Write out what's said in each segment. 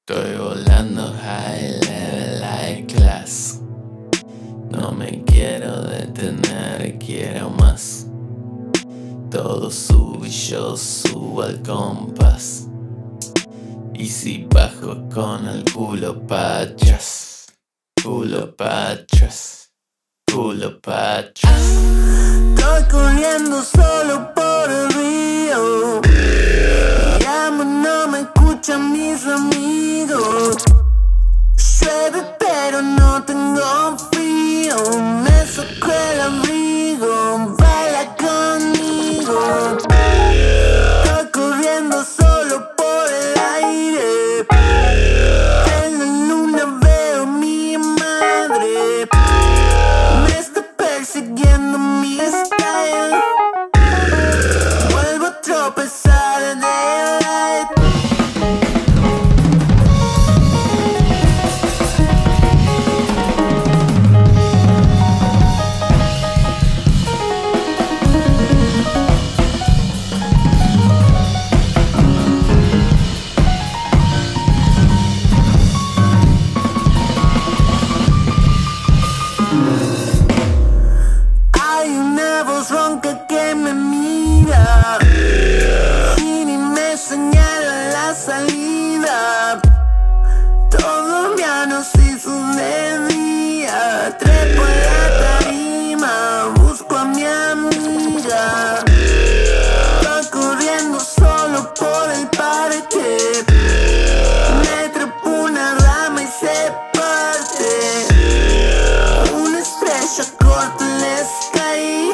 Estoy volando high level, high class. No me quiero detener, quiero más. Todo sube y yo subo al compás. Y si bajo con el culo pa' atrás, culo pa' atrás, culo pa' atrás. Estoy corriendo solo por el río. Llamo, no me escuchan mis amigos. Llueve pero no tengo frío. Me saco el abrigo, baila conmigo. Estoy corriendo solo por el aire. En la luna veo a mi madre. Me está persiguiendo mi style. Vuelvo a tropezar en el light. Hay una voz ronca que me mira y ni me señala la salida. Todo me nos hizo de día. Trepo en la tarima, busco a mi amiga. Estoy corriendo solo por el parque. Me trepo una rama y se parte. Una estrella corta el sky.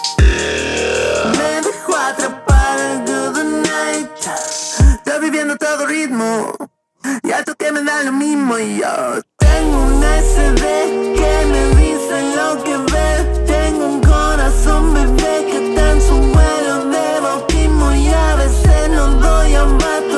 Me dejó atrapar el good night. Estoy viviendo todo ritmo y alto que me da lo mismo. Y yo tengo un SD que me dice lo que ve. Tengo un corazón bebé que está en su vuelo de bautismo. Y a veces no doy abasto